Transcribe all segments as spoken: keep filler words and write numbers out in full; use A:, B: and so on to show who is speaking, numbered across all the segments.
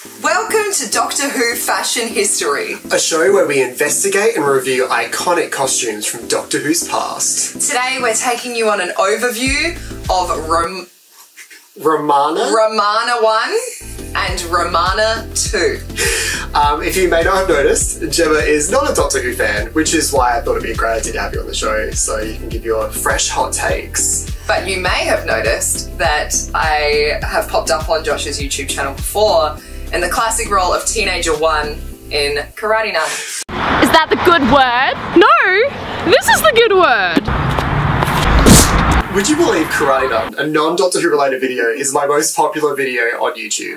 A: Welcome to Doctor Who Fashion History,
B: a show where we investigate and review iconic costumes from Doctor Who's past.
A: Today we're taking you on an overview of Rom
B: Romana?
A: Romana one and Romana two.
B: Um, if you may not have noticed, Jemma is not a Doctor Who fan, which is why I thought it'd be a great idea to have you on the show, so you can give your fresh hot takes.
A: But you may have noticed that I have popped up on Josh's YouTube channel before in the classic role of Teenager one in Karate Nun.
C: Is that the good word? No! This is the good word!
B: Would you believe Karate Nun, a non-Doctor Who related video, is my most popular video on YouTube?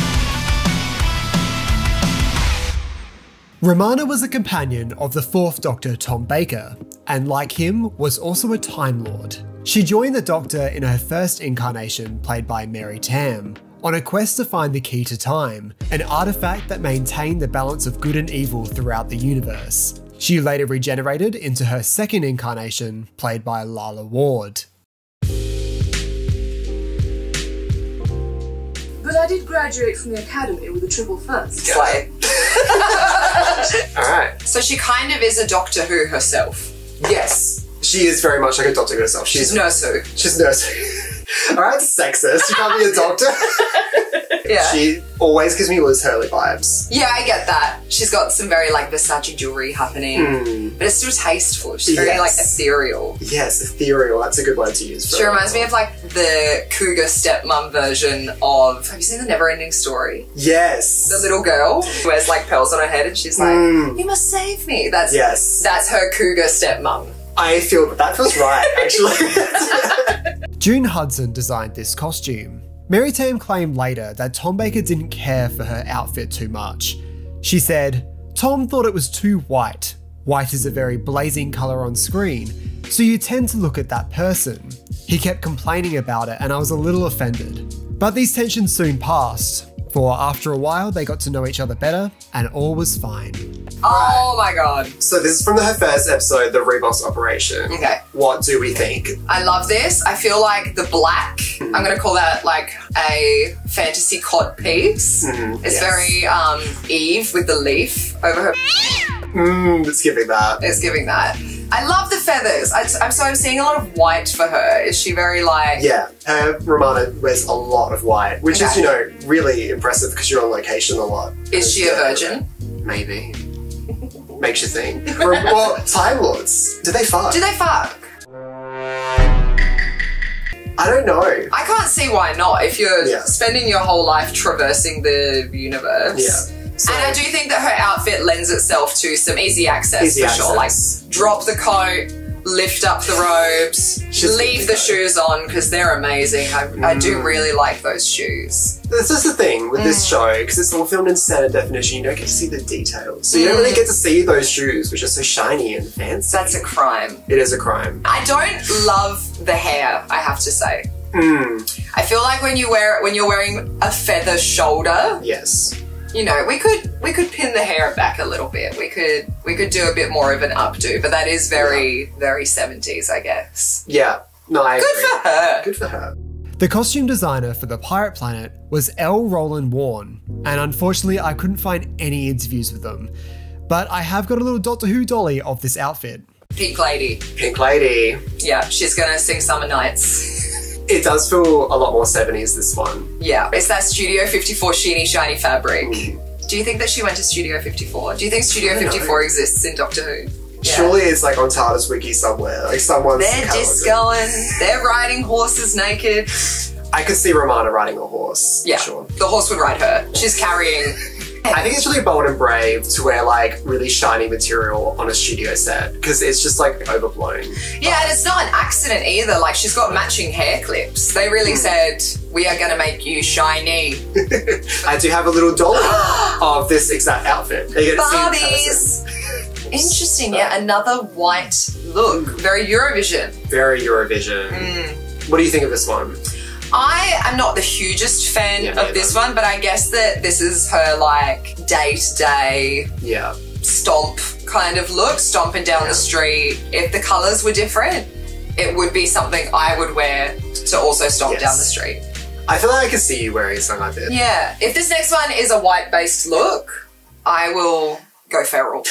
B: Romana was a companion of the fourth Doctor, Tom Baker, and like him, was also a Time Lord. She joined the Doctor in her first incarnation, played by Mary Tamm, on a quest to find the key to time, an artifact that maintained the balance of good and evil throughout the universe. She later regenerated into her second incarnation, played by Lalla Ward.
D: But I did graduate from the academy with a triple first.
A: Slay.
B: Alright.
A: So she kind of is a Doctor Who herself.
B: Yes. She is very much like a Doctor Who herself. She's,
A: She's Nurse Who.
B: She's Nurse Who. Alright, sexist. You can't be a doctor.
A: Yeah.
B: She always gives me Liz Hurley vibes.
A: Yeah, I get that. She's got some very like Versace jewellery happening,
B: Mm.
A: but it's still tasteful. She's very
B: Yes.
A: like ethereal.
B: Yes, ethereal. That's a good word to use. For
A: She
B: her.
A: reminds me of like the cougar stepmom version of, have you seen The Never-Ending Story?
B: Yes.
A: The little girl who wears like pearls on her head and she's like,
B: Mm.
A: you must save me. That's
B: Yes.
A: That's her cougar stepmom.
B: I feel that feels right, actually.
E: June Hudson designed this costume. Mary Tamm claimed later that Tom Baker didn't care for her outfit too much. She said, "Tom thought it was too white. White is a very blazing colour on screen, so you tend to look at that person. He kept complaining about it and I was a little offended." But these tensions soon passed, for after a while they got to know each other better and all was fine.
A: Oh my god.
B: So this is from her first episode, the Reboss Operation.
A: Okay.
B: What do we think?
A: I love this. I feel like the black, I'm going to call that like a fantasy cod piece.
B: Mm,
A: it's
B: yes.
A: very um, Eve with the leaf over her.
B: Mmm, it's giving that.
A: It's giving that. I love the feathers. I, I'm so I'm seeing a lot of white for her. Is she very like...
B: Yeah, her Romana wears a lot of white, which
A: Okay.
B: is, you know, really impressive because you're on location a lot.
A: Is she a virgin?
B: Maybe. Makes you think. Or, well, Time Lords. Do they fuck?
A: Do they fuck?
B: I don't know.
A: I can't see why not if you're
B: Yeah.
A: spending your whole life traversing the universe.
B: Yeah. So,
A: And I do think that her outfit lends itself to some easy access
B: Easy
A: for
B: access.
A: sure. Like, drop the coat, lift up the robes,
B: She's
A: leave
B: good to
A: the
B: go.
A: shoes on because they're amazing. I, I do
B: Mm.
A: really like those shoes.
B: this is the thing with
A: Mm.
B: this show, because it's all filmed in standard definition, you don't get to see the details. So you don't
A: Mm.
B: really get to see those shoes, which are so shiny and fancy.
A: That's a crime.
B: It is a crime.
A: I don't love the hair, I have to say.
B: Mm,
A: I feel like when you wear when you're wearing a feather shoulder,
B: yes.
A: you know, we could we could pin the hair back a little bit. We could we could do a bit more of an updo, but that is very very seventies, I guess.
B: Yeah. No, I
A: Good
B: agree.
A: for her.
B: Good for her.
E: The costume designer for the Pirate Planet was L. Roland Warren, and unfortunately I couldn't find any interviews with them. But I have got a little Doctor Who dolly of this outfit.
A: Pink Lady.
B: Pink Lady.
A: Yeah, she's gonna sing Summer Nights.
B: It does feel a lot more seventies, this one.
A: Yeah, it's that Studio fifty-four sheeny shiny fabric.
B: Mm.
A: Do you think that she went to Studio fifty-four? Do you think Studio
B: I don't know.
A: fifty-four exists in Doctor Who? Yeah.
B: Surely it's like on TARDIS Wiki somewhere. Like someone's
A: They're
B: catalogued it.
A: discoing, they're riding horses naked.
B: I could see Romana riding a horse.
A: Yeah,
B: Sure.
A: the horse would ride her. She's carrying...
B: I think it's really bold and brave to wear like really shiny material on a studio set because it's just like overblown.
A: Yeah, and it's not an accident either. Like, she's got matching hair clips. They really said, we are gonna make you shiny.
B: I do have a little dolly of this exact outfit. You get to see it in
A: Barbies!
B: person.
A: Interesting, yeah, another white look. Very Eurovision.
B: Very Eurovision.
A: Mm.
B: What do you think of this one?
A: I am not the hugest fan
B: Yeah, me
A: of this
B: either.
A: one, but I guess that this is her like day-to-day
B: Yeah.
A: stomp kind of look, stomping down
B: Yeah.
A: the street. If the colours were different, it would be something I would wear to also stomp
B: Yes.
A: down the street.
B: I feel like I can see you wearing something like this.
A: Yeah. If this next one is a white-based look, I will go feral.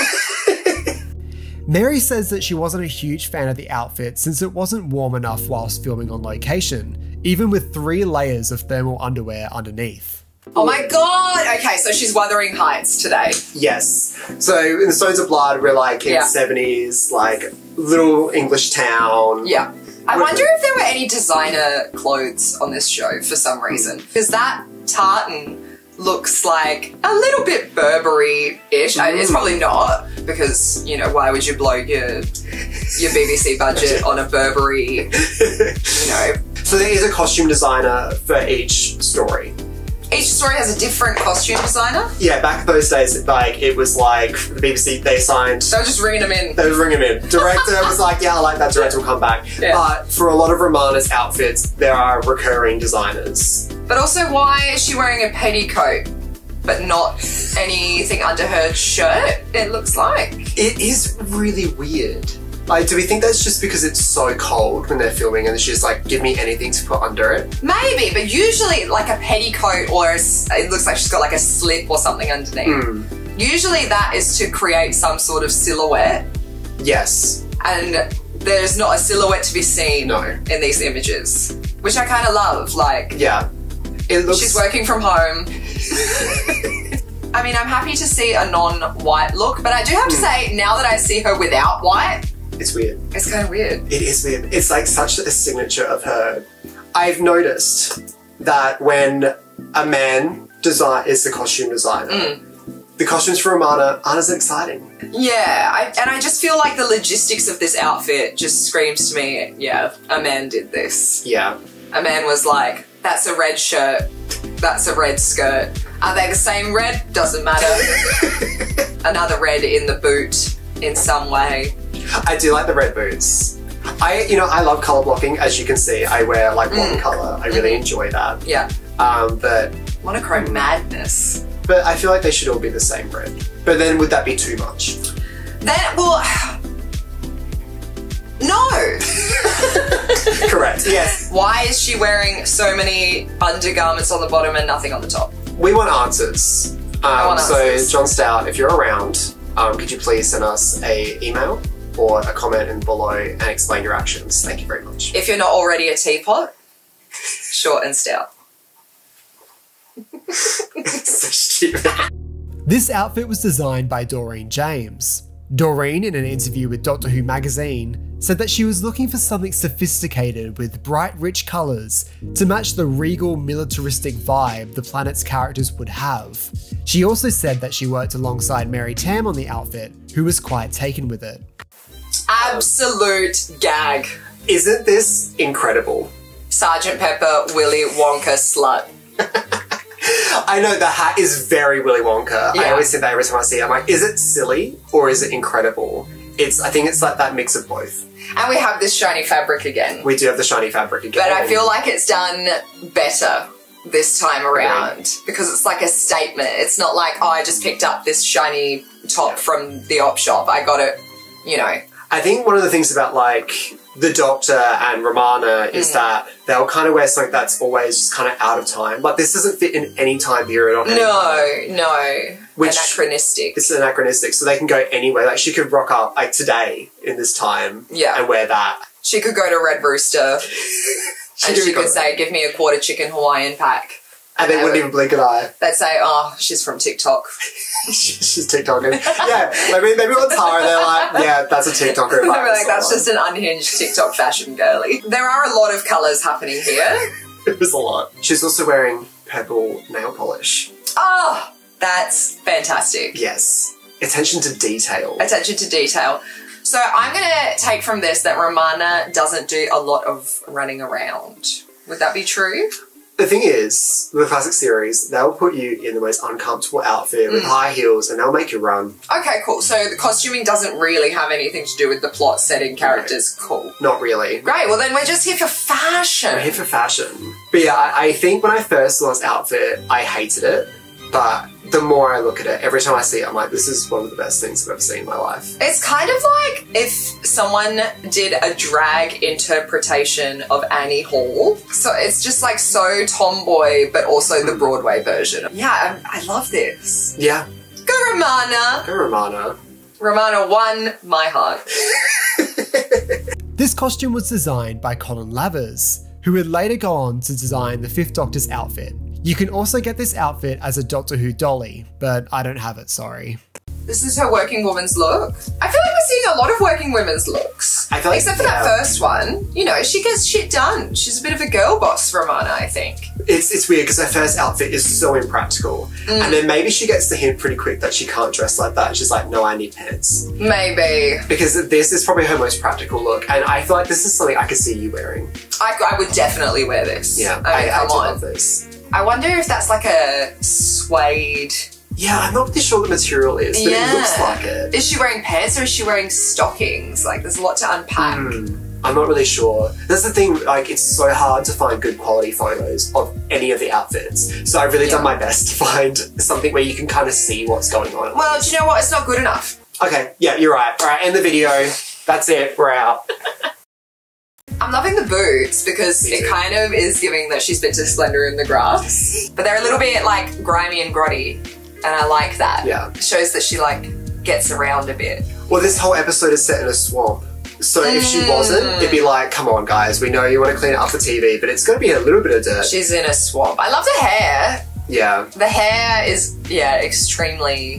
E: Mary says that she wasn't a huge fan of the outfit since it wasn't warm enough whilst filming on location, even with three layers of thermal underwear underneath.
A: Oh my god! Okay, so she's Wuthering Heights today.
B: Yes. So in the Stones of Blood, we're like in
A: Yeah.
B: the seventies, like little English town.
A: Yeah. I wonder if there were any designer clothes on this show for some reason. Because that tartan looks like a little bit Burberry-ish. Mm. It's probably not, because, you know, why would you blow your your B B C budget on a Burberry, you know.
B: So there is a costume designer for each story.
A: Each story has a different costume designer?
B: Yeah, back those days, like, it was like, the B B C, they signed...
A: So just ringing them in.
B: They would ring him in. Director was like, yeah, I like that, director will come back.
A: Yeah.
B: But for a lot of Romana's outfits, there are recurring designers.
A: But also, why is she wearing a petticoat but not anything under her shirt, it looks like?
B: It is really weird. Like, do we think that's just because it's so cold when they're filming and she's like, give me anything to put under it?
A: Maybe, but usually like a petticoat or a, it looks like she's got like a slip or something underneath.
B: Mm.
A: Usually that is to create some sort of silhouette.
B: Yes.
A: And there's not a silhouette to be seen
B: No.
A: in these images, which I kind of love. Like,
B: Yeah. It looks...
A: she's working from home. I mean, I'm happy to see a non-white look, but I do have to say, now that I see her without white,
B: It's weird.
A: it's kind of weird.
B: It is weird. It's like such a signature of her. I've noticed that when a man design is the costume designer,
A: Mm.
B: the costumes for Romana aren't as exciting.
A: Yeah, I, and I just feel like the logistics of this outfit just screams to me, yeah, a man did this.
B: Yeah.
A: A man was like, that's a red shirt, that's a red skirt. Are they the same red? Doesn't matter. Another red in the boot in some way.
B: I do like the red boots. I, you know, I love colour blocking, as you can see. I wear like one
A: Mm.
B: colour. I really enjoy that.
A: Yeah.
B: Um, but
A: Monochrome madness.
B: but I feel like they should all be the same red. But then would that be too much?
A: Then, well, no.
B: Correct. Yes.
A: Why is she wearing so many undergarments on the bottom and nothing on the top?
B: We want answers. Um,
A: want
B: so
A: answers.
B: John Stout, if you're around, um, could you please send us a email or a comment in below and explain your actions? Thank you very much.
A: If you're not already a teapot, short and stout.
B: So stupid.
E: This outfit was designed by Doreen James. Doreen, in an interview with Doctor Who magazine, said that she was looking for something sophisticated with bright, rich colours to match the regal, militaristic vibe the planet's characters would have. She also said that she worked alongside Mary Tamm on the outfit, who was quite taken with it.
A: Absolute gag.
B: Isn't this incredible?
A: Sergeant Pepper, Willy Wonka slut.
B: I know the hat is very Willy Wonka. I
A: Yeah.
B: always say that every time I see it. I'm like, is it silly or is it incredible? It's. I think it's like that mix of both.
A: And we have this shiny fabric again.
B: We do have the shiny fabric again.
A: But I feel like it's done better this time around because it's like a statement. It's not like, oh, I just picked up this shiny top from the op shop. I got it, you know.
B: I think one of the things about like the Doctor and Romana is
A: Mm.
B: that they'll kind of wear something that's always just kind of out of time. Like this doesn't fit in any time period or anything.
A: No, no.
B: Which-
A: Anachronistic.
B: It's anachronistic, so they can go anywhere. Like she could rock up like today in this time
A: Yeah.
B: and wear that.
A: She could go to Red Rooster and she
B: go-
A: could say, give me a quarter chicken Hawaiian pack.
B: and they
A: they
B: wouldn't
A: would-
B: even blink an eye.
A: They'd say, oh, she's from TikTok.
B: She's TikToking. Yeah, maybe maybe on Tara they're like, yeah, that's a TikToker.
A: They'd be like, that's just an unhinged TikTok fashion girly. There are a lot of colours happening here.
B: It was a lot. She's also wearing purple nail polish.
A: Oh, that's fantastic.
B: Yes. Attention to detail.
A: Attention to detail. So I'm going to take from this that Romana doesn't do a lot of running around. Would that be true?
B: The thing is, with the classic series, they'll put you in the most uncomfortable outfit with
A: Mm.
B: high heels and they'll make you run.
A: Okay, cool. So the costuming doesn't really have anything to do with the plot, setting, characters. Cool.
B: Not really.
A: Great. Well, then we're just here for fashion.
B: We're here for fashion. But yeah, I, I think when I first saw this outfit, I hated it. But the more I look at it, every time I see it, I'm like, this is one of the best things I've ever seen in my life.
A: It's kind of like if someone did a drag interpretation of Annie Hall. So it's just like so tomboy, but also the Broadway version. Yeah, I, I love this.
B: Yeah.
A: Go Romana.
B: Go Romana.
A: Romana won my heart.
E: This costume was designed by Colin Lavers, who would later go on to design the Fifth Doctor's outfit. You can also get this outfit as a Doctor Who dolly, but I don't have it, sorry.
A: This is her working woman's look. I feel like we're seeing a lot of working women's looks.
B: I feel like,
A: Except for
B: yeah.
A: that first one. You know, she gets shit done. She's a bit of a girl boss, Romana, I think.
B: It's, it's weird because her first outfit is so impractical. Mm. And then maybe she gets the hint pretty quick that she can't dress like that. She's like, no, I need pants.
A: Maybe.
B: Because this is probably her most practical look. And I feel like this is something I could see you wearing.
A: I, I would definitely wear this.
B: Yeah,
A: I mean,
B: I, I
A: come
B: do
A: on.
B: love this.
A: I wonder if that's like a suede.
B: Yeah, I'm not really sure what the material is, but
A: yeah.
B: it looks like it.
A: Is she wearing pants or is she wearing stockings? Like, there's a lot to unpack.
B: Mm, I'm not really sure. That's the thing, like, it's so hard to find good quality photos of any of the outfits. So I've really
A: Yeah.
B: done my best to find something where you can kind of see what's going on.
A: Well, do you know what? It's not good enough.
B: Okay, yeah, you're right. All right, end the video. That's it, we're out.
A: I'm loving the boots because
B: Me
A: it
B: too.
A: kind of is giving that she's been to Splendor in the Grass. But they're a little bit like grimy and grotty. And I like that.
B: Yeah.
A: It shows that she like gets around a bit.
B: Well, this whole episode is set in a swamp. So if she wasn't, it'd be like, come on guys, we know you want to clean it up for T V, but it's going to be a little bit of dirt.
A: She's in a swamp. I love the hair.
B: Yeah.
A: The hair is, yeah, extremely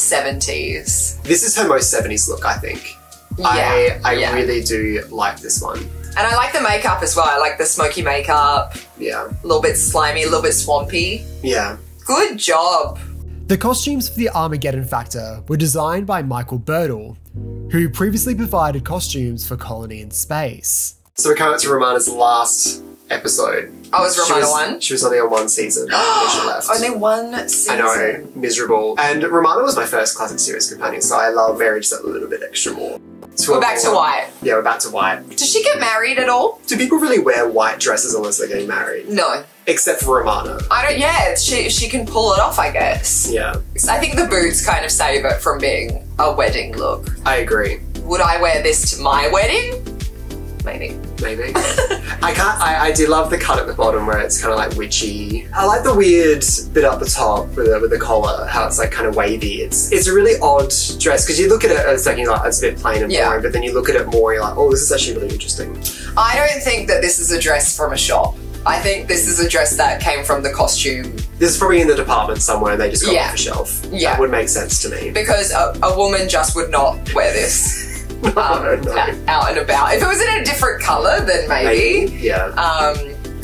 A: seventies.
B: This is her most seventies look, I think.
A: Yeah,
B: I, I
A: yeah.
B: really do like this one.
A: And I like the makeup as well. I like the smoky makeup.
B: Yeah.
A: A little bit slimy, a little bit swampy.
B: Yeah.
A: Good job.
E: The costumes for the Armageddon Factor were designed by Michael Birdle, who previously provided costumes for Colony in Space.
B: So we're coming up to Romana's last episode.
A: Oh, was
B: She
A: Romana
B: was-
A: one?
B: She was only on one season and then she left.
A: Only one season.
B: I know, miserable. And Romana was my first classic series companion, so I love Mary just a little bit extra more. To
A: We're back to
B: avoid-
A: white.
B: Yeah, we're back to white.
A: Does she get married at all?
B: Do people really wear white dresses unless they're getting married?
A: No.
B: Except for Romana.
A: I don't, yeah, she, she can pull it off, I guess.
B: Yeah,
A: I think the boots kind of save it from being a wedding look.
B: I agree.
A: Would I wear this to my wedding? Maybe.
B: Maybe. I can't, I, I do love the cut at the bottom where it's kind of like witchy. I like the weird bit up the top with the, with the collar, how it's like kind of wavy. It's it's a really odd dress because you look at it as like, you know, it's a bit plain and
A: Yeah.
B: boring, but then you look at it more, you're like, oh, this is actually really interesting.
A: I don't think that this is a dress from a shop. I think this is a dress that came from the costume
B: This is probably in the department somewhere and they just got
A: Yeah.
B: it off the shelf.
A: Yeah.
B: That would make sense to me.
A: because a, a woman just would not wear this um,
B: no, no.
A: out, out and about. If it was in a different colour, then maybe.
B: Maybe, yeah.
A: Um,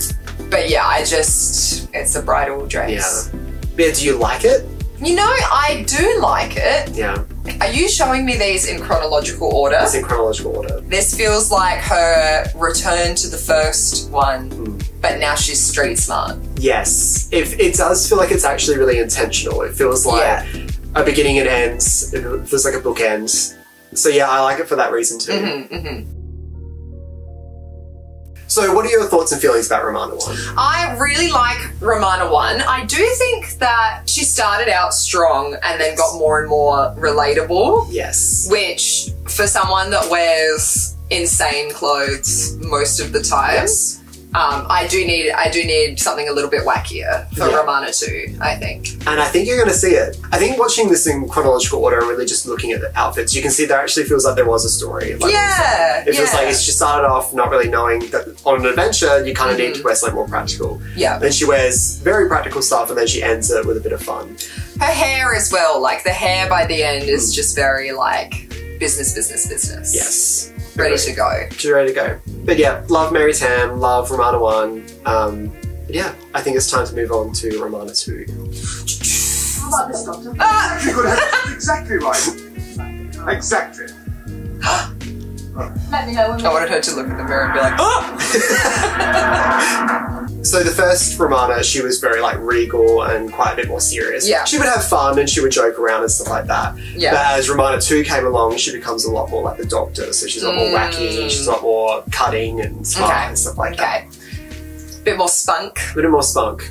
A: but yeah, I just, it's a bridal dress.
B: Yeah. Yeah, do you like it?
A: You know, I do like it.
B: Yeah.
A: Are you showing me these in chronological order?
B: It's in chronological order.
A: This feels like her return to the first one,
B: Mm.
A: but now she's street smart.
B: Yes. If it does feel like it's actually really intentional. It feels like
A: Yeah.
B: a beginning and ends. It feels like a bookend. So yeah, I like it for that reason too.
A: Mm-hmm, mm-hmm.
B: So what are your thoughts and feelings about Romana one?
A: I really like Romana one. I do think that she started out strong and then got more and more relatable,
B: Yes.
A: which for someone that wears insane clothes most of the time,
B: Yes.
A: um, I do need I do need something a little bit wackier for
B: Yeah.
A: Romana two, I think.
B: And I think you're going to see it. I think watching this in chronological order and really just looking at the outfits, you can see there actually feels like there was a story. Like
A: Yeah,
B: It feels
A: yeah.
B: like it's she started off not really knowing that on an adventure you kind of need to wear something more practical.
A: Yeah.
B: Then she wears very practical stuff and then she ends it with a bit of fun.
A: Her hair as well, like the hair by the end is just very like business, business, business.
B: Yes.
A: Ready to go.
B: She's ready to go. But yeah, love Mary Tamm, love Romana one. Um, but yeah, I think it's time to move on to Romana two.
D: How about this, Doctor?
A: Ah!
F: You got it exactly right. Exactly.
D: Let me know when
A: I wanted her to look in the mirror and be like, oh!
B: So the first Romana, she was very like regal and quite a bit more serious.
A: Yeah.
B: She would have fun and she would joke around and stuff like that.
A: Yeah.
B: But as Romana two came along, she becomes a lot more like the Doctor. So she's a lot more wacky, she's a lot more cutting and smart
A: Okay.
B: and stuff like
A: Okay. Bit more spunk.
B: that. A bit more spunk.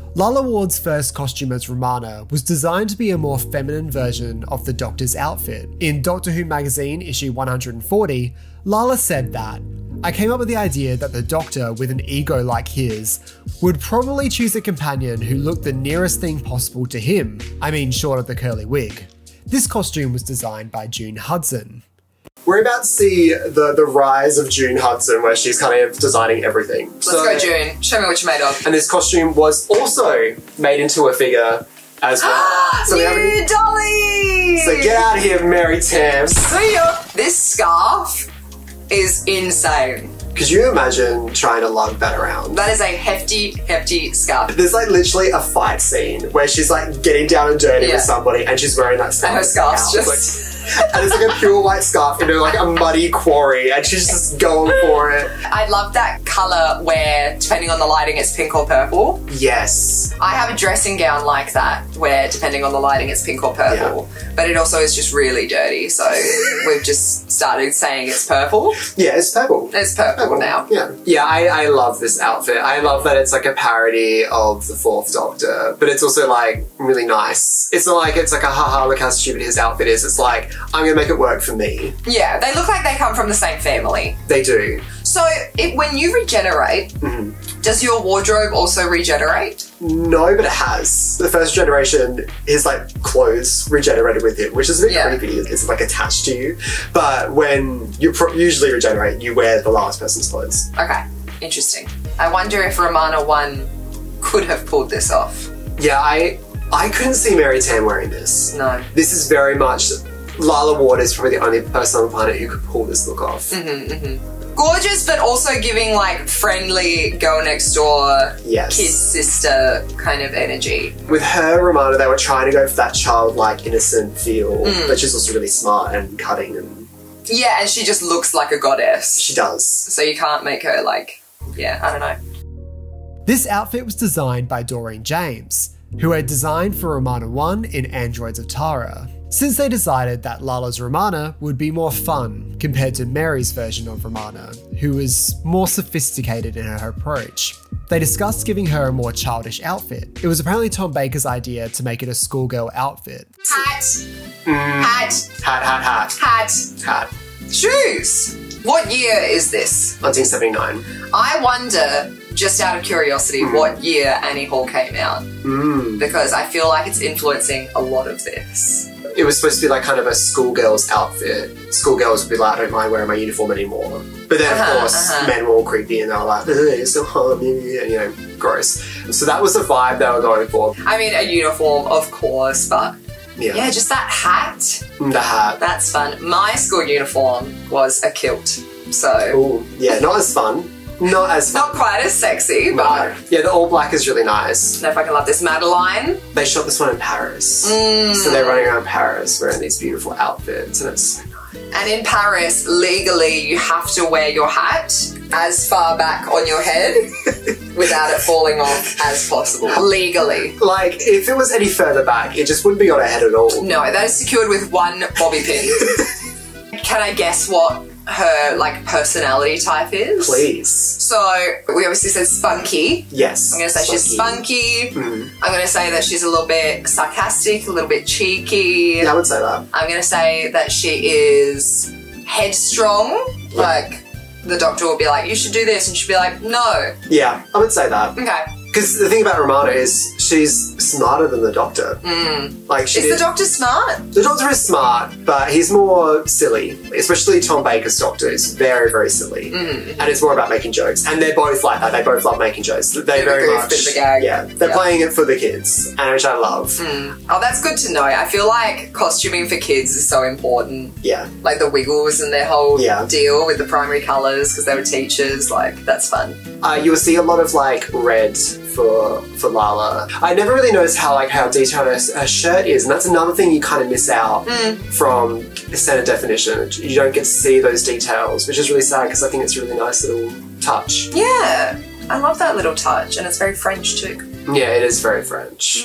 B: Lalla Ward's first costume as Romana was designed to be a more feminine version of the Doctor's outfit. In Doctor Who magazine issue one hundred forty, Lalla said that, "I came up with the idea that the Doctor with an ego like his would probably choose a companion who looked the nearest thing possible to him, I mean short of the curly wig." This costume was designed by June Hudson.
E: We're about to see the, the rise of June Hudson, where she's kind of designing everything.
A: Let's so, go, June. Show me what you're made of.
E: And this costume was also made into a figure as well.
A: so New Dolly!
E: So get out of here, Mary Tamm.
A: See ya! This scarf is insane.
E: Could you imagine trying to lug that around?
A: That is a hefty, hefty scarf.
E: There's like literally a fight scene where she's like getting down and dirty
A: yeah.
E: with somebody and she's wearing that scarf.
A: And her scarf's just...
E: Like, and it's like a pure white scarf into like a muddy quarry and she's just going for it.
A: I love that colour where, depending on the lighting, it's pink or purple.
E: Yes.
A: I have a dressing gown like that where, depending on the lighting, it's pink or purple. Yeah. But it also is just really dirty, so we've just started saying it's purple.
E: Yeah, it's purple.
A: It's purple, purple. now.
E: Yeah, yeah. I, I love this outfit. I love that it's like a parody of the Fourth Doctor, but it's also like really nice. It's not like it's like a haha, look how stupid his outfit is. It's like, I'm gonna make it work for me.
A: Yeah, they look like they come from the same family.
E: They do.
A: So it, when you regenerate, mm-hmm. does your wardrobe also regenerate?
E: No, but it has. The first generation, his like clothes regenerated with him, which is a bit yeah. creepy. It's like attached to you. But when you pro- usually regenerate, you wear the last person's clothes.
A: Okay, interesting. I wonder if Romana one could have pulled this off.
E: Yeah, I I couldn't see Mary Tamm wearing this.
A: No.
E: This is very much... Lalla Ward is probably the only person on the planet who could pull this look off.
A: Mm-hmm, mm-hmm. Gorgeous, but also giving like friendly girl next door,
E: yes.
A: kid sister kind of energy.
E: With her, Romana, they were trying to go for that childlike, innocent feel,
A: mm.
E: but she's also really smart and cutting and...
A: Yeah, and she just looks like a goddess.
E: She does.
A: So you can't make her like, yeah, I don't know.
B: This outfit was designed by Doreen James, who had designed for Romana one in Androids of Tara. Since they decided that Lalla's Romana would be more fun compared to Mary's version of Romana, who was more sophisticated in her approach. They discussed giving her a more childish outfit. It was apparently Tom Baker's idea to make it a schoolgirl outfit.
A: Hat.
E: Mm.
A: Hat.
E: Hat, hat, hat.
A: Hat.
E: Hat.
A: Shoes. What year is this?
E: nineteen seventy-nine.
A: I wonder, just out of curiosity, mm. what year Annie Hall came out.
E: Mm.
A: Because I feel like it's influencing a lot of this.
E: It was supposed to be like kind of a schoolgirl's outfit. Schoolgirls would be like, I don't mind wearing my uniform anymore. But then
A: uh-huh,
E: of course, uh-huh. men were all creepy and they were like, it's so hot, and you know, gross. So that was the vibe they were going for.
A: I mean, a uniform, of course, but
E: yeah,
A: yeah just that hat.
E: The hat.
A: That's fun. My school uniform was a kilt, so...
E: Ooh, yeah, not as fun. Not as fun.
A: Not quite as sexy,
E: no.
A: but...
E: Yeah, the all black is really nice.
A: I fucking love this. Madeline.
E: They shot this one in Paris.
A: Mm.
E: So they're running around Paris wearing these beautiful outfits and it's so nice.
A: And in Paris, legally, you have to wear your hat as far back on your head without it falling off as possible. Legally.
E: Like, if it was any further back, it just wouldn't be on her head at all.
A: No, that is secured with one bobby pin. Can I guess what her like personality type is?
E: Please.
A: So we obviously said spunky.
E: Yes.
A: I'm gonna say
E: spunky.
A: she's spunky.
E: Mm.
A: I'm gonna say that she's a little bit sarcastic, a little bit cheeky.
E: Yeah, I would say that.
A: I'm gonna say that she is headstrong. Yeah. Like the doctor will be like, you should do this, and she'd be like, no.
E: Yeah, I would say that.
A: Okay.
E: Because the thing about Romana is she's smarter than the Doctor.
A: Mm.
E: Like she
A: is
E: did,
A: the Doctor smart?
E: The Doctor is smart, but he's more silly. Especially Tom Baker's Doctor is very, very silly.
A: Mm-hmm.
E: And it's more about making jokes. And they're both like that. They both love making jokes. They
A: bit
E: very
A: of a goof,
E: much...
A: bit of a gag.
E: Yeah, they're
A: yeah.
E: playing it for the kids, and which I love.
A: Mm. Oh, that's good to know. I feel like costuming for kids is so important.
E: Yeah.
A: Like the Wiggles and their whole
E: yeah.
A: deal with the primary colours because they were teachers. Like, that's fun.
E: Uh, you will see a lot of like red for for Lalla. I never really noticed how like how detailed her, her shirt is, and that's another thing you kind of miss out
A: mm.
E: from standard definition. You don't get to see those details, which is really sad because I think it's a really nice little touch.
A: Yeah, I love that little touch, and it's very French too.
E: Yeah, it is very French.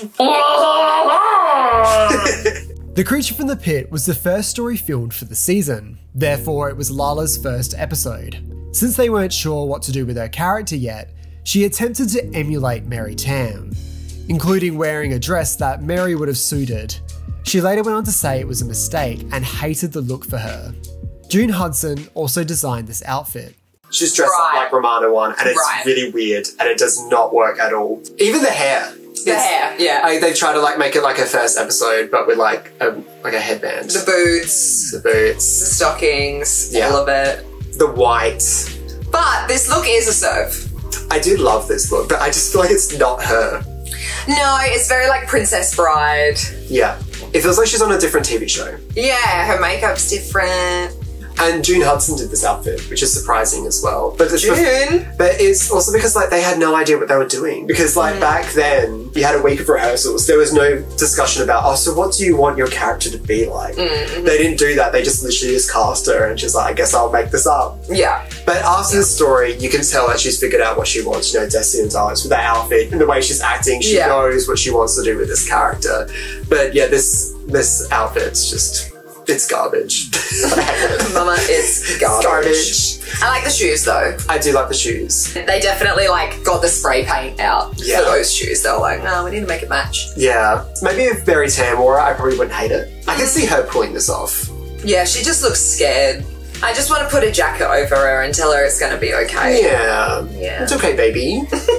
B: The Creature from the Pit was the first story filmed for the season, therefore it was Lalla's first episode. Since they weren't sure what to do with her character yet, she attempted to emulate Mary Tamm. including wearing a dress that Mary would have suited. She later went on to say it was a mistake and hated the look for her. June Hudson also designed this outfit.
E: She's dressed
A: Right.
E: up like Romana one, and it's
A: Right.
E: really weird, and it does not work at all. Even the hair.
A: The hair, yeah.
E: Like, they try to like make it like a first episode, but with like a like a headband.
A: The boots,
E: The boots,
A: the stockings,
E: Yeah.
A: all of it.
E: the white.
A: But this look is a serve.
E: I do love this look, but I just feel like it's not her.
A: No, it's very like Princess Bride.
E: Yeah. It feels like she's on a different T V show.
A: Yeah, her makeup's different.
E: And June Hudson did this outfit, which is surprising as well. But it's
A: June?
E: But it's also because like they had no idea what they were doing. Because like
A: Mm.
E: back then, you had a week of rehearsals. There was no discussion about, oh, so what do you want your character to be like?
A: Mm-hmm.
E: They didn't do that. They just literally just cast her and she's like, I guess I'll make this up.
A: Yeah.
E: But after the story, you can tell that she's figured out what she wants, you know, Destiny and Dallas with that outfit and the way she's acting. She
A: Yeah.
E: knows what she wants to do with this character. But yeah, this this outfit's just, it's garbage. I hate it.
A: Mama, it's garbage.
E: Garbage.
A: I like the shoes though.
E: I do like the shoes.
A: They definitely like got the spray paint out
E: Yeah.
A: for those shoes. They were like, no, we need to make it match.
E: Yeah. Maybe if Mary Tamm wore it, I probably wouldn't hate it. I can see her pulling this off.
A: Yeah, she just looks scared. I just want to put a jacket over her and tell her it's going to be okay.
E: Yeah.
A: Yeah.
E: It's okay, baby.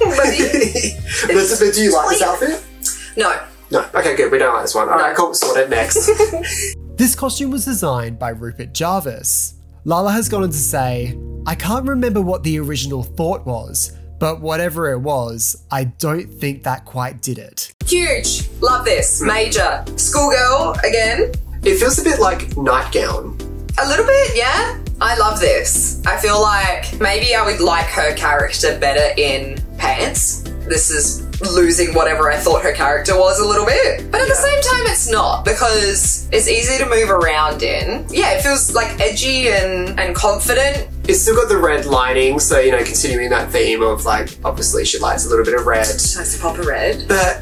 A: Baby.
E: but, but do you like this outfit?
A: No.
E: No. Okay, good. We don't like this one. All right, cool. Sorted. Next.
B: This costume was designed by Rupert Jarvis. Lalla has gone on to say, I can't remember what the original thought was, but whatever it was, I don't think that quite did it.
A: Huge. Love this. Major. Schoolgirl again.
E: It feels a bit like nightgown.
A: A little bit, yeah. I love this. I feel like maybe I would like her character better in pants. This is losing whatever I thought her character was a little bit. But at the same time, it's not, because it's easy to move around in. Yeah, it feels like edgy and, and confident.
E: It's still got the red lining, so, you know, continuing that theme of, like, obviously she likes a little bit of red.
A: Nice to pop a red.
E: But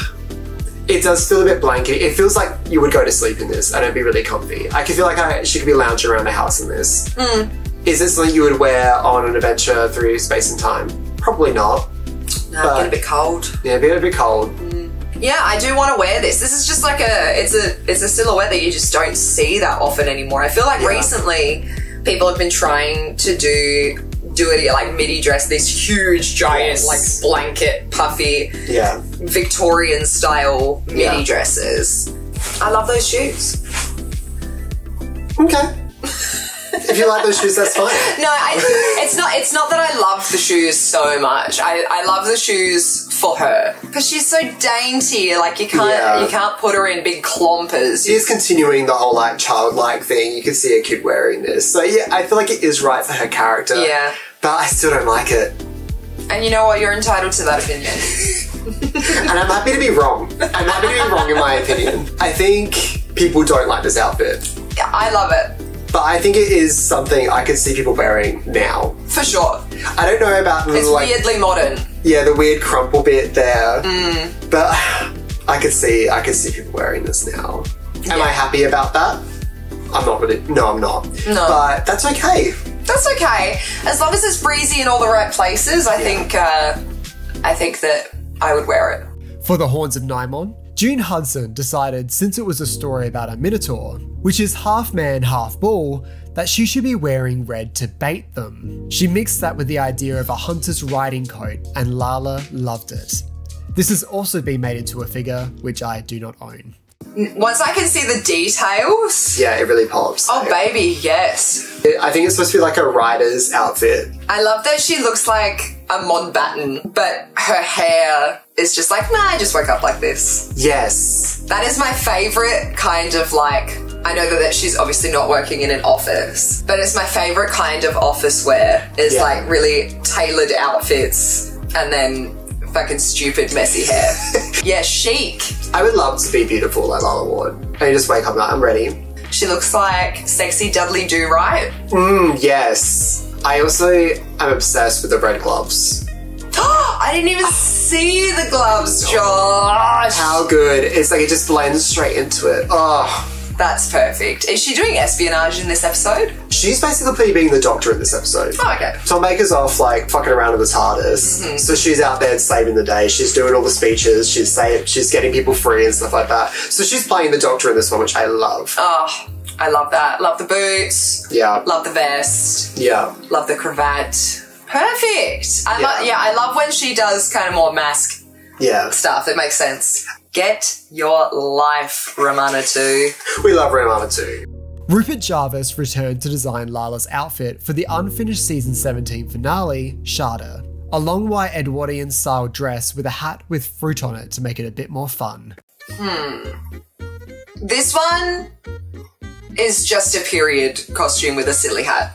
E: it does feel a bit blanket. It feels like you would go to sleep in this and it'd be really comfy. I could feel like I, she could be lounging around the house in this.
A: Mm.
E: Is it something you would wear on an adventure through space and time? Probably not.
A: No,
E: But-
A: get a bit cold.
E: Yeah, it'd be a bit cold.
A: Yeah, I do want to wear this. This is just like a, it's a, it's a silhouette that you just don't see that often anymore. I feel like
E: Yeah.
A: recently people have been trying to do, do it like midi dress, these huge, giant,
E: Yes.
A: like blanket, puffy,
E: Yeah.
A: Victorian style midi
E: Yeah.
A: dresses. I love those shoes.
E: Okay. If you like those shoes, that's fine.
A: No, I, it's not. It's not that I love the shoes so much. I, I love the shoes for her because she's so dainty. Like you can't
E: Yeah.
A: you can't put her in big clompers.
E: It is continuing the whole like childlike thing. You can see a kid wearing this. So yeah, I feel like it is right for her character.
A: Yeah.
E: But I still don't like it.
A: And you know what? You're entitled to that opinion.
E: And I'm happy to be wrong. I'm happy to be wrong in my opinion. I think people don't like this outfit.
A: Yeah, I love it
E: But I think it is something I could see people wearing now.
A: for sure.
E: I don't know about
A: It's
E: like
A: weirdly modern.
E: yeah, the weird crumple bit there.
A: Mm.
E: But I could see I could see people wearing this now. Am
A: Yeah.
E: I happy about that? I'm not really no, I'm not.
A: No.
E: But that's okay.
A: That's okay, as long as it's breezy in all the right places. I think. Uh, I think that I would wear it.
B: For the Horns of Nymon, June Hudson decided since it was a story about a minotaur, which is half man, half bull, that she should be wearing red to bait them. She mixed that with the idea of a hunter's riding coat, and Lalla loved it. This has also been made into a figure, which I do not own.
A: Once I can see the details.
E: Yeah, it really pops.
A: Oh baby, yes.
E: I think it's supposed to be like a rider's outfit.
A: I love that she looks like a Mountbatten, but her hair is just like, nah, I just woke up like this.
E: Yes.
A: That is my favourite kind of like, I know that she's obviously not working in an office, but it's my favourite kind of office wear is
E: Yeah.
A: like really tailored outfits and then fucking stupid messy hair. Yeah, chic.
E: I would love to be beautiful like Lalla Ward. And you just wake up like, I'm ready.
A: She looks like sexy Dudley Do-Right.
E: Mmm, yes. I also am obsessed with the red gloves.
A: I didn't even see the gloves, Josh.
E: How good. It's like it just blends straight into it. Oh.
A: That's perfect. Is she doing espionage in this episode?
E: She's basically being the doctor in this episode.
A: Oh, okay.
E: Tom Baker's off, like, fucking around with the TARDIS. Mm-hmm. So she's out there saving the day. She's doing all the speeches. She's saying, she's getting people free and stuff like that. So she's playing the doctor in this one, which I love.
A: Oh, I love that. Love the boots.
E: Yeah.
A: Love the vest.
E: Yeah.
A: Love the cravat. Perfect. I
E: Yeah.
A: lo- yeah, I love when she does kind of more mask
E: Yeah.
A: stuff. It makes sense. Get your life, Romana too.
E: We love Romana too.
B: Rupert Jarvis returned to design Lalla's outfit for the unfinished season seventeen finale, Sharda. A long white Edwardian style dress with a hat with fruit on it to make it a bit more fun.
A: Hmm. This one is just a period costume with a silly hat.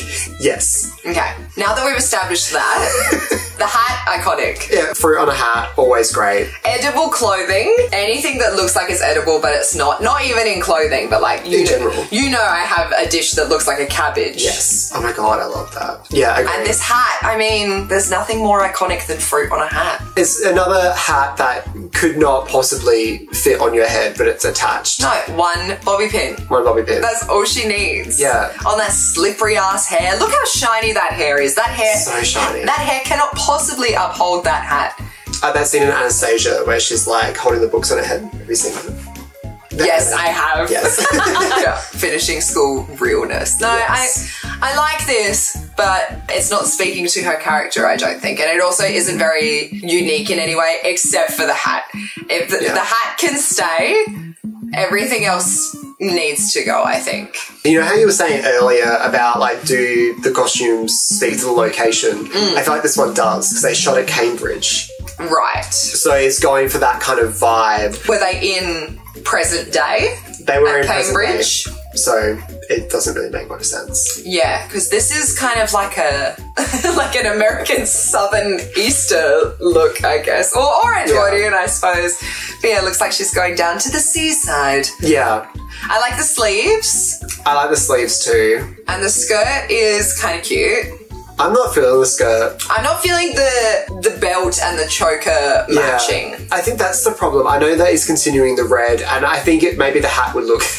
E: Yes.
A: Okay, now that we've established that, the hat, iconic.
E: Yeah, fruit on a hat, always great.
A: Edible clothing, anything that looks like it's edible but it's not. Not even in clothing, but like, you
E: In
A: know,
E: general.
A: you know I have a dish that looks like a cabbage.
E: Yes. Oh my god, I love that. Yeah, I agree.
A: And this hat, I mean, there's nothing more iconic than fruit on a hat.
E: It's another hat that could not possibly fit on your head, but it's attached.
A: No, one bobby pin.
E: One bobby pin.
A: That's all she needs.
E: Yeah.
A: On that slippery ass hair. Look how shiny that hair is. That hair.
E: So shiny.
A: That hair cannot possibly uphold that hat.
E: Uh, that scene in Anastasia where she's like holding the books on her head. Have you seen that?
A: Yes, I have.
E: Yes.
A: Yeah, finishing school realness. No,
E: Yes.
A: I I like this, but it's not speaking to her character, I don't think. And it also isn't very unique in any way, except for the hat. If the,
E: Yeah.
A: the hat can stay, everything else needs to go, I think.
E: You know how you were saying earlier about like, do the costumes speak to the location?
A: Mm.
E: I feel like this one does because they shot at Cambridge.
A: Right.
E: So it's going for that kind of vibe.
A: Were they in present day?
E: They were
A: At
E: in present day,
A: Cambridge?
E: so it doesn't really make much sense.
A: Yeah, because this is kind of like a like an American Southern Easter look, I guess, or or Edwardian, I suppose. But yeah, it looks like she's going down to the seaside.
E: Yeah.
A: I like the sleeves,
E: I like the sleeves too.
A: and the skirt is kind of cute.
E: I'm not feeling the skirt.
A: I'm not feeling the the belt and the choker matching.
E: Yeah. I think that's the problem. I know that he's continuing the red, and I think it maybe the hat would look.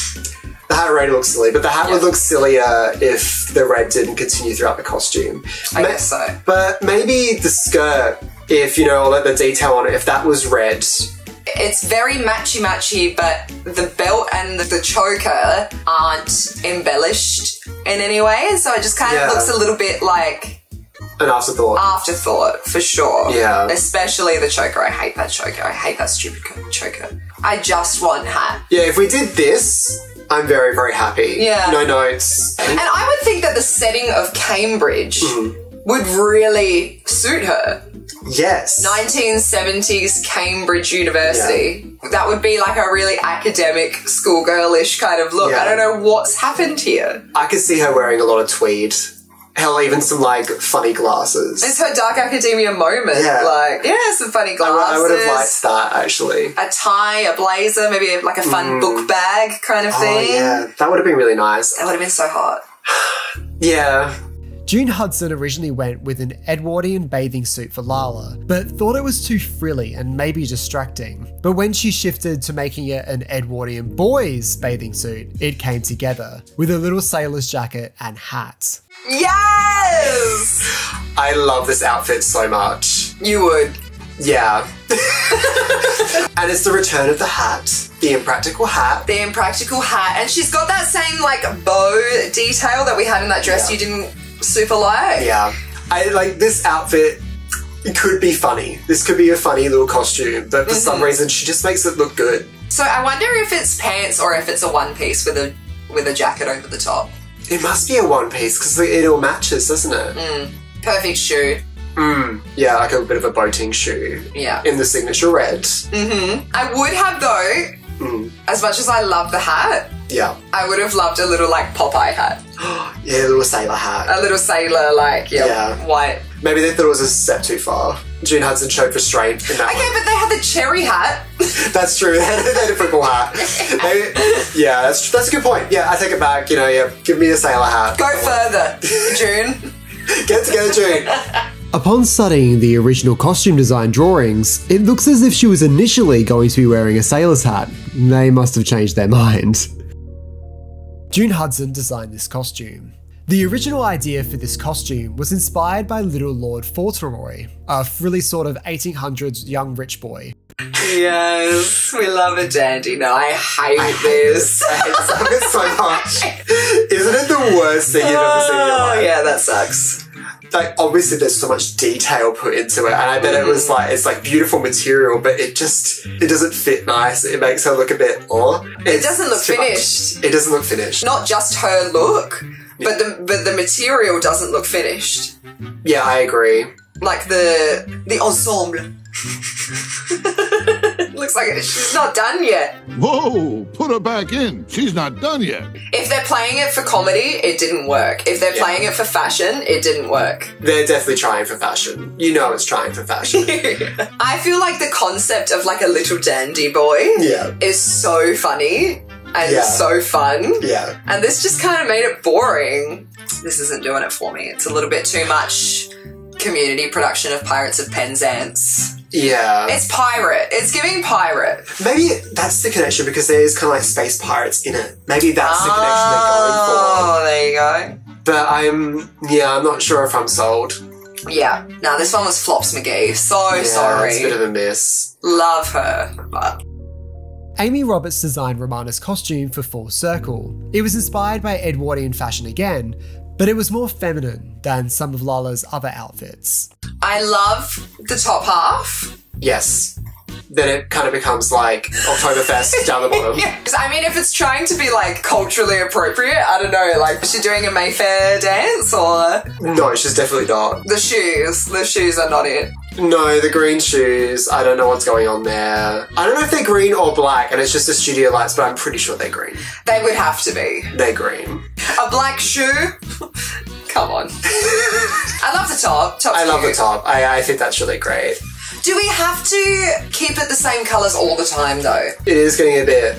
E: The hat already looks silly, but the hat
A: Yeah.
E: would look sillier if the red didn't continue throughout the costume.
A: I
E: Ma-
A: guess so.
E: But maybe the skirt, if you know, all the detail on it, if that was red.
A: It's very matchy-matchy, but the belt and the, the choker aren't embellished in any way, so it just kind
E: Yeah.
A: of looks a little bit like
E: An afterthought.
A: afterthought, for sure.
E: Yeah.
A: Especially the choker. I hate that choker. I hate that stupid co- choker. I just want hat.
E: Yeah, if we did this, I'm very, very happy.
A: Yeah.
E: No notes.
A: And I would think that the setting of Cambridge
E: Mm-hmm.
A: would really suit her.
E: Yes.
A: nineteen seventies Cambridge University. That would be like a really academic, schoolgirlish kind of look.
E: Yeah.
A: I don't know what's happened here.
E: I could see her wearing a lot of tweed. Hell, even some, like, funny glasses.
A: It's her dark academia moment.
E: Yeah.
A: Like, yeah, some funny
E: I
A: glasses.
E: would- I would have liked that, actually.
A: A tie, a blazer, maybe like a fun book bag kind of
E: Oh,
A: thing.
E: yeah. That would have been really nice.
A: That would have been so hot.
E: Yeah.
B: June Hudson originally went with an Edwardian bathing suit for Lalla, but thought it was too frilly and maybe distracting. But when she shifted to making it an Edwardian boys bathing suit, it came together, with a little sailor's jacket and hat.
A: Yes!
E: I love this outfit so much.
A: You would.
E: Yeah. And it's the return of the hat. The impractical hat.
A: The impractical hat. And she's got that same, like, bow detail that we had in that dress
E: Yeah.
A: you didn't super like.
E: Yeah. I like this outfit. It could be funny. This could be a funny little costume, but for
A: Mm-hmm.
E: some reason she just makes it look good.
A: So I wonder if it's pants or if it's a one piece with a with a jacket over the top.
E: It must be a one piece because it all matches, doesn't it?
A: Mm. Perfect shoe.
E: Mm. Yeah, like a bit of a boating shoe.
A: Yeah.
E: In the signature red.
A: Mm-hmm. I would have though,
E: Mm.
A: as much as I love the hat,
E: Yeah.
A: I would have loved a little like Popeye hat.
E: Yeah, a little sailor hat.
A: A little sailor, like, yeah,
E: Yeah.
A: white.
E: Maybe they thought it was a step too far. June Hudson showed restraint in that
A: Okay, but they had the cherry hat.
E: one. That's true. They had, they had a football hat. Maybe, yeah, that's that's a good point. Yeah, I take it back. You know, yeah, give me a sailor hat.
A: Go further, June.
E: Get together, June.
B: Upon studying the original costume design drawings, it looks as if she was initially going to be wearing a sailor's hat. They must have changed their mind. June Hudson designed this costume. The original idea for this costume was inspired by Little Lord Fauntleroy, a frilly sort of eighteen hundreds young rich boy.
A: Yes, we love a dandy. No, I hate
E: I
A: this.
E: Hate I hate it so much. Isn't it the worst thing you've ever seen in your
A: Oh,
E: life?
A: yeah, that sucks.
E: Like, obviously there's so much detail put into it, and I bet it was like, it's like beautiful material, but it just, it doesn't fit nice. It makes her look a bit, oh.
A: It doesn't look finished.
E: It doesn't look finished.
A: Not just her look, but the but the material doesn't look finished.
E: Yeah, I agree.
A: Like the the ensemble. Looks like she's not done yet.
G: Whoa, put her back in. She's not done yet.
A: If they're playing it for comedy, it didn't work. If they're
E: Yeah.
A: playing it for fashion, it didn't work.
E: They're definitely trying for fashion. You know it's trying for fashion.
A: I feel like the concept of like a little dandy boy
E: Yeah.
A: is so funny and
E: Yeah.
A: so fun.
E: Yeah.
A: And this just kind of made it boring. This isn't doing it for me. It's a little bit too much community production of Pirates of Penzance.
E: Yeah.
A: It's pirate. It's giving pirate.
E: Maybe that's the connection because there is kind of like space pirates in it. Maybe that's the connection
A: Oh, there you go.
E: they're going for. But I'm, yeah, I'm not sure if I'm sold.
A: Yeah. No, this one was Flops McGee. So
E: Yeah,
A: sorry.
E: it's a bit of a miss.
A: Love her, but
B: Amy Roberts designed Romana's costume for Full Circle. It was inspired by Edwardian fashion again, but it was more feminine than some of Lalla's other outfits.
A: I love the top half.
E: Yes. Then it kind of becomes like Oktoberfest down the bottom.
A: Yeah. 'Cause, I mean, if it's trying to be like culturally appropriate, I don't know, like is she doing a Mayfair dance or
E: No, she's definitely not.
A: the shoes? The shoes are not it.
E: No, the green shoes, I don't know what's going on there. I don't know if they're green or black, and it's just the studio lights, but I'm pretty sure they're green.
A: They would have to be.
E: They're green.
A: A black shoe? Come on. I love the top. Top's
E: I love the
A: cute.
E: top. I, I think that's really great.
A: Do we have to keep it the same colours all the time though?
E: It is getting a bit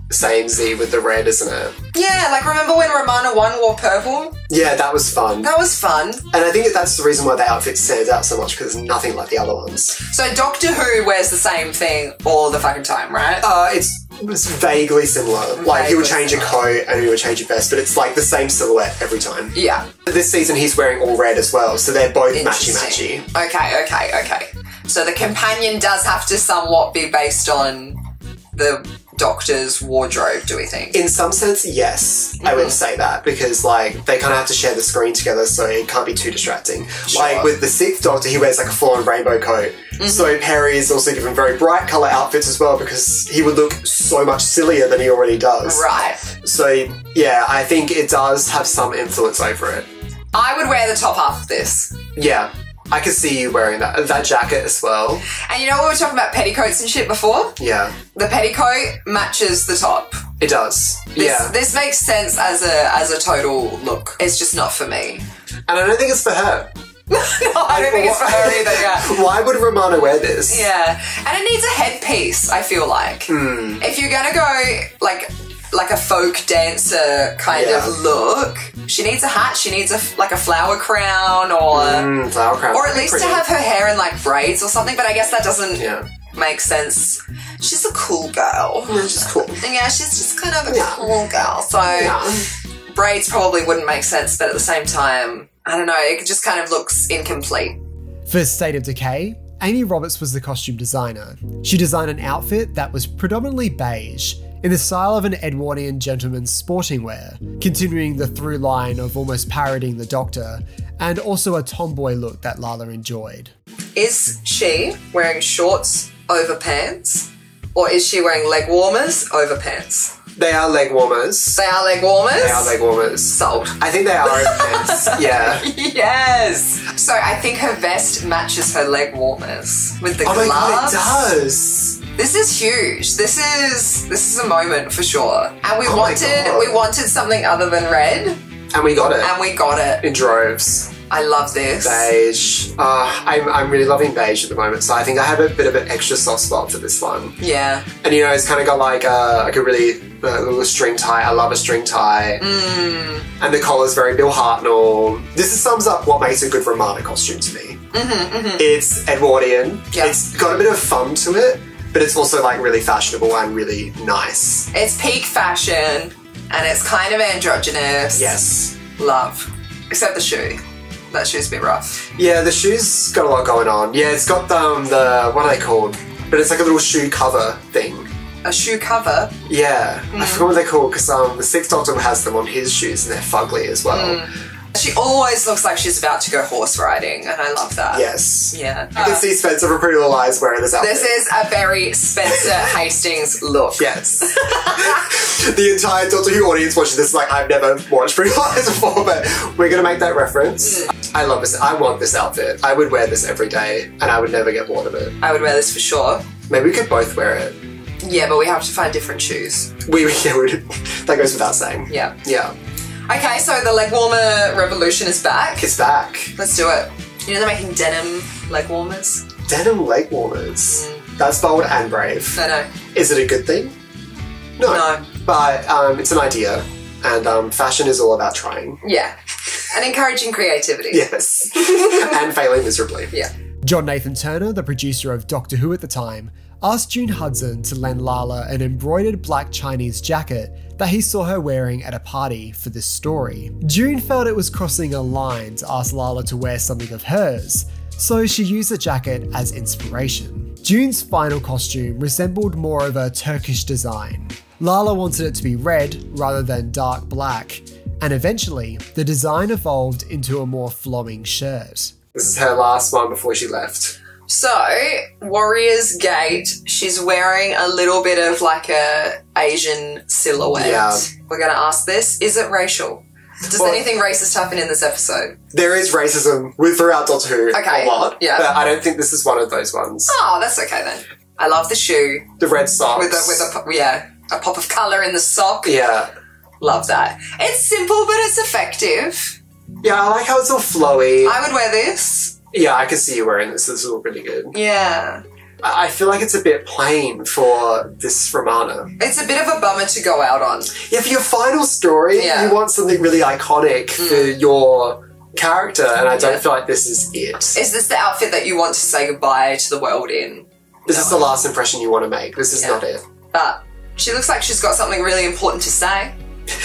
E: samey with the red, isn't it?
A: Yeah, like remember when Romana one wore purple?
E: Yeah, that was fun.
A: That was fun.
E: And I think that that's the reason why the outfit stands out so much, because it's nothing like the other ones.
A: So Doctor Who wears the same thing all the fucking time, right?
E: Uh, it's, it's vaguely similar. Like, he would
A: Vaguely
E: change a coat and he would change a vest, but it's like the same silhouette every time.
A: Yeah.
E: This season he's wearing all red as well, so they're both
A: Interesting.
E: matchy-matchy.
A: Okay, okay, okay. So the companion does have to somewhat be based on the Doctor's wardrobe, do we think?
E: In some sense, yes, I would say that, because like they kind of have to share the screen together, so it can't be too distracting.
A: Sure.
E: Like with the sixth Doctor, he wears like a full-on rainbow coat. So Perry is also given very bright color outfits as well, because he would look so much sillier than he already does.
A: Right.
E: So yeah, I think it does have some influence over it.
A: I would wear the top half of this.
E: Yeah, I could see you wearing that that jacket as well.
A: And you know, we were talking about petticoats and shit before?
E: Yeah,
A: The petticoat matches the top.
E: it does.
A: This,
E: yeah,
A: this makes sense as a as a total look. It's just not for me.
E: and I don't think it's for her.
A: No, I don't think it's for her either, yeah.
E: Why would Romana wear this?
A: Yeah. And it needs a headpiece, I feel like.
E: Hmm.
A: If you're gonna go like like a folk dancer kind
E: Yeah.
A: of look, she needs a hat, she needs a like a flower crown or
E: Mm, flower crown.
A: or at least
E: Pretty.
A: to have her hair in like braids or something, but I guess that doesn't
E: Yeah.
A: make sense. She's a cool girl.
E: She's cool.
A: Yeah, she's just kind of a
E: Yeah.
A: cool girl. So
E: Yeah.
A: braids probably wouldn't make sense, but at the same time, I don't know, it just kind of looks incomplete.
B: For State of Decay, Amy Roberts was the costume designer. She designed an outfit that was predominantly beige, in the style of an Edwardian gentleman's sporting wear, continuing the through line of almost parodying the Doctor, and also a tomboy look that Lalla enjoyed.
A: Is she wearing shorts over pants, or is she wearing leg warmers over pants?
E: They are leg warmers.
A: They are leg warmers?
E: They are leg warmers.
A: Sold.
E: I think they are over pants. Yeah.
A: Yes! So I think her vest matches her leg warmers with the
E: Oh my
A: gloves.
E: god, it does.
A: This is huge. This is this is a moment for sure. And we
E: Oh my
A: wanted
E: God.
A: we wanted something other than red,
E: And we got it.
A: and we got it.
E: in droves.
A: I love this.
E: Beige. Uh, I'm, I'm really loving beige at the moment, so I think I have a bit of an extra soft spot for this one.
A: Yeah.
E: And you know, it's kind of got like a, like a really uh, little string tie. I love a string tie.
A: Mm.
E: And the collar's very Bill Hartnell. This sums up what makes a good Romana costume to me.
A: Mm-hmm, mm-hmm.
B: It's Edwardian.
A: Yeah.
B: It's got a bit of fun to it, but it's also like really fashionable and really nice.
A: It's peak fashion and it's kind of androgynous.
B: Yes.
A: Love. Except the shoe. That shoe's a bit rough.
B: Yeah, the shoe's got a lot going on. Yeah, it's got um, the, what are they called? But it's like a little shoe cover thing.
A: A shoe cover?
B: Yeah,
A: Mm.
B: I forgot what they're called because um, the Sixth Doctor has them on his shoes and they're fugly as well.
A: Mm. She always looks like she's about to go horse riding, and I love that.
B: Yes.
A: Yeah.
B: You can see Spencer from Pretty Little Lies wearing this outfit.
A: This is a very Spencer Hastings look.
B: Yes. The entire Doctor Who audience watching this is like, I've never watched Pretty Little Lies before, but we're going to make that reference. Mm. I love this. I want this outfit. I would wear this every day, and I would never get bored of it.
A: I would wear this for sure.
B: Maybe we could both wear it.
A: Yeah, but we have to find different shoes.
B: We, yeah, we that goes without saying.
A: Yeah.
B: Yeah.
A: Okay, so the leg warmer revolution is back.
B: It's back.
A: Let's do it. You know they're making denim leg warmers?
B: Denim leg warmers.
A: Mm.
B: That's bold and brave.
A: I know.
B: Is it a good thing? No.
A: No.
B: But um, it's an idea, and um, fashion is all about trying.
A: Yeah. And encouraging creativity.
B: Yes. And failing miserably.
A: Yeah.
E: John Nathan Turner, the producer of Doctor Who at the time, asked June Hudson to lend Lalla an embroidered black Chinese jacket that he saw her wearing at a party for this story. June felt it was crossing a line to ask Lalla to wear something of hers, so she used the jacket as inspiration. June's final costume resembled more of a Turkish design. Lalla wanted it to be red rather than dark black, and eventually the design evolved into a more flowing shirt.
B: This is her last one before she left.
A: So, Warrior's Gate, she's wearing a little bit of like a Asian silhouette.
B: Yeah.
A: We're going to ask this, is it racial? Does
B: Well,
A: anything racist happen in this episode?
B: There is racism with throughout Doctor Who
A: Okay,
B: a lot,
A: yeah.
B: but I don't think this is one of those ones.
A: Oh, that's okay then. I love the shoe.
B: The red socks.
A: With a, with a, po- yeah, a pop of colour in the sock.
B: Yeah.
A: Love that. It's simple, but it's effective.
B: Yeah, I like how it's all flowy.
A: I would wear this.
B: Yeah, I can see you wearing this. This is all really good.
A: Yeah.
B: I I feel like it's a bit plain for this Romana.
A: It's a bit of a bummer to go out on.
B: Yeah, for your final story,
A: Yeah.
B: you want something really iconic
A: Mm.
B: for your character, and I don't
A: Yeah.
B: feel like this is it.
A: Is this the outfit that you want to say goodbye to the world in?
B: This is the last impression you want to make. This is
A: Yeah.
B: not it.
A: But she looks like she's got something really important to say.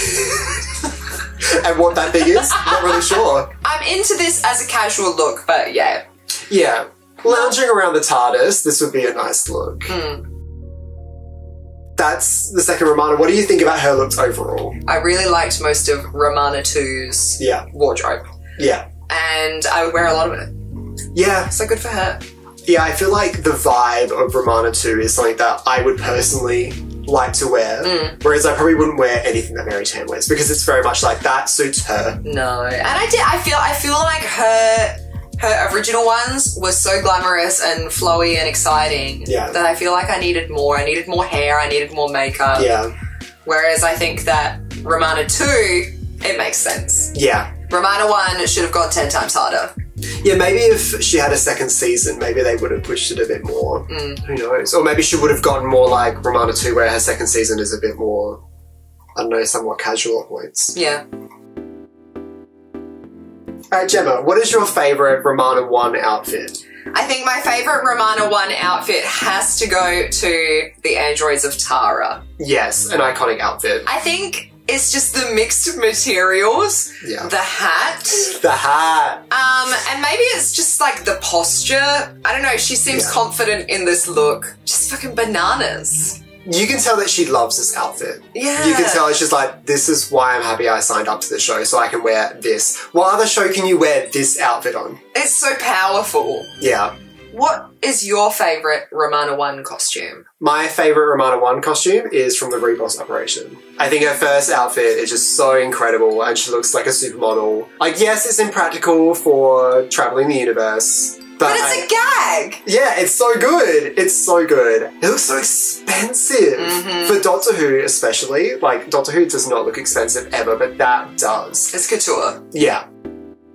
B: And what that thing is, not really sure.
A: I'm into this as a casual look, but yeah.
B: Yeah. Lounging around the TARDIS, this would be a nice look.
A: Mm.
B: That's the second Romana. What do you think about her looks overall?
A: I really liked most of Romana two's
B: Yeah.
A: wardrobe.
B: Yeah.
A: And I would wear a lot of it.
B: Yeah.
A: So good for her.
B: Yeah, I feel like the vibe of Romana two is something that I would personally like to wear,
A: Mm.
B: whereas I probably wouldn't wear anything that Mary Tamm wears because it's very much like that suits her.
A: No. And I did I feel I feel like her her original ones were so glamorous and flowy and exciting
B: Yeah.
A: that I feel like I needed more. I needed more hair, I needed more makeup.
B: Yeah.
A: Whereas I think that Romana two, it makes sense.
B: Yeah.
A: Romana one should have gone ten times harder.
B: Yeah, maybe if she had a second season, maybe they would have pushed it a bit more.
A: Mm.
B: Who knows? Or maybe she would have gotten more like Romana two, where her second season is a bit more, I don't know, somewhat casual at points.
A: Yeah.
B: Alright, Gemma, what is your favourite Romana one outfit?
A: I think my favourite Romana one outfit has to go to the androids of Tara.
B: Yes, an iconic outfit.
A: I think it's just the mixed materials,
B: Yeah.
A: the hat,
B: The hat.
A: um, and maybe it's just like the posture. I don't know, she seems
B: Yeah.
A: confident in this look. Just fucking bananas.
B: You can tell that she loves this outfit.
A: Yeah.
B: You can tell she's like, this is why I'm happy I signed up to the show, so I can wear this. What other show can you wear this outfit on?
A: It's so powerful.
B: Yeah.
A: What is your favourite Romana one costume?
B: My favourite Romana one costume is from the Reboss Operation. I think her first outfit is just so incredible and she looks like a supermodel. Like, yes, it's impractical for travelling the universe. But,
A: But it's
B: I-
A: a gag!
B: Yeah, it's so good. It's so good. It looks so expensive.
A: Mhm.
B: For Doctor Who especially. Like, Doctor Who does not look expensive ever, but that does.
A: It's couture.
B: Yeah.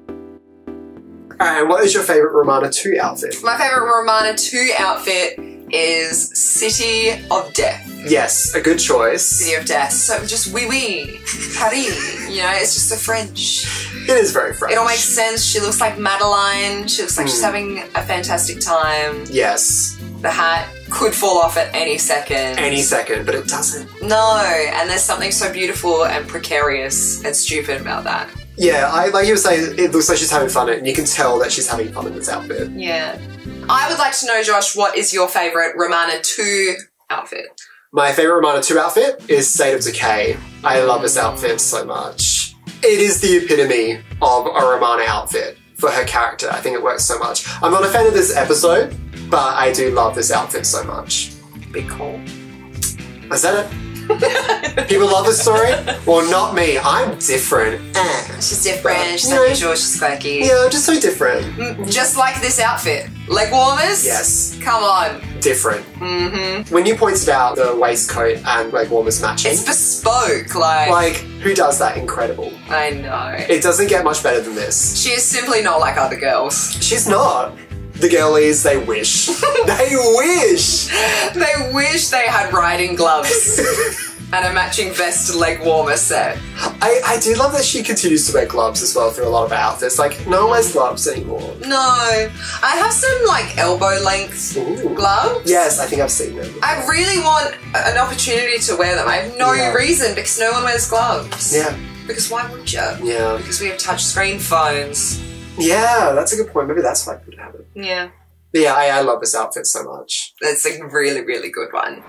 B: Alright, and what is your favourite Romana two outfit?
A: My favourite Romana two outfit is City of Death.
B: Yes, a good choice.
A: City of Death. So just oui oui, Paris. You know, it's just the French.
B: It is very French.
A: It all makes sense. She looks like Madeline. She looks like
B: Mm.
A: she's having a fantastic time.
B: Yes.
A: The hat could fall off at any second.
B: Any second, but it doesn't.
A: No, and there's something so beautiful and precarious and stupid about that.
B: Yeah, I like you were saying, it looks like she's having fun in it, and you can tell that she's having fun in this outfit.
A: Yeah. I would like to know, Josh, what is your favourite Romana two outfit?
B: My favourite Romana two outfit is State of Decay. I love this outfit so much. It is the epitome of a Romana outfit for her character. I think it works so much. I'm not a fan of this episode, but I do love this outfit so much.
A: Big call.
B: I said it. People love this story. Well, not me. I'm different. Eh.
A: She's different, she's
B: Yeah.
A: unusual, she's quirky.
B: Yeah, I'm just so different.
A: Mm, Just like this outfit. Leg warmers?
B: Yes.
A: Come on.
B: Different. Mm-hmm. When you pointed out the waistcoat and leg warmers matching,
A: It's bespoke, like,
B: like, who does that? Incredible.
A: I know.
B: It doesn't get much better than this.
A: She is simply not like other girls.
B: She's not. The girlies, they wish. They wish!
A: They wish they had riding gloves and a matching vest and leg warmer set.
B: I, I do love that she continues to wear gloves as well through a lot of her outfits. Like, no one wears gloves anymore.
A: No. I have some, like, elbow length
B: Ooh.
A: gloves.
B: Yes, I think I've seen them.
A: I really want an opportunity to wear them. I have no
B: Yeah.
A: reason because no one wears gloves.
B: Yeah.
A: Because why would you?
B: Yeah.
A: Because we have touchscreen phones.
B: Yeah, that's a good point. Maybe that's why I could have it.
A: Yeah.
B: But yeah, I, I love this outfit so much.
A: It's a really, really good one.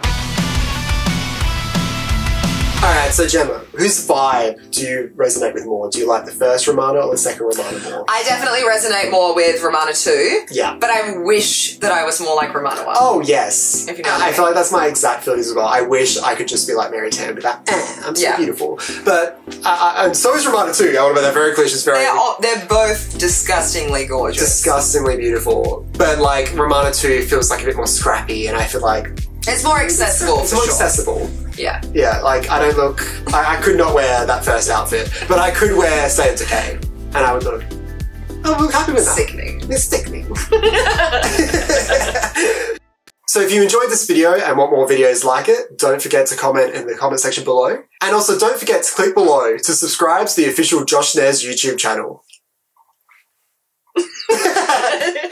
B: Alright, so Gemma, whose vibe do you resonate with more? Do you like the first Romana or the second Romana more?
A: I definitely resonate more with Romana two.
B: Yeah.
A: But I wish that I was more like Romana one.
B: Oh, yes.
A: If you know what I
B: I
A: mean.
B: feel like that's my exact feelings as well. I wish I could just be like Mary Tamm and be like, eh, I'm so
A: Yeah.
B: beautiful. But, I, I, and so is Romana too. I want to make that very clear. She's very
A: They're, all, they're both disgustingly gorgeous.
B: disgustingly beautiful. But like, Romana two feels like a bit more scrappy, and I feel like
A: It's more accessible,
B: it's
A: for
B: more
A: sure.
B: accessible.
A: Yeah.
B: Yeah, like, I don't look, I, I could not wear that first outfit, but I could wear State of Decay, and I would look, I would look happy with that.
A: Sickening.
B: It's sickening. So if you enjoyed this video and want more videos like it, don't forget to comment in the comment section below. And also don't forget to click below to subscribe to the official Josh Nair's YouTube channel.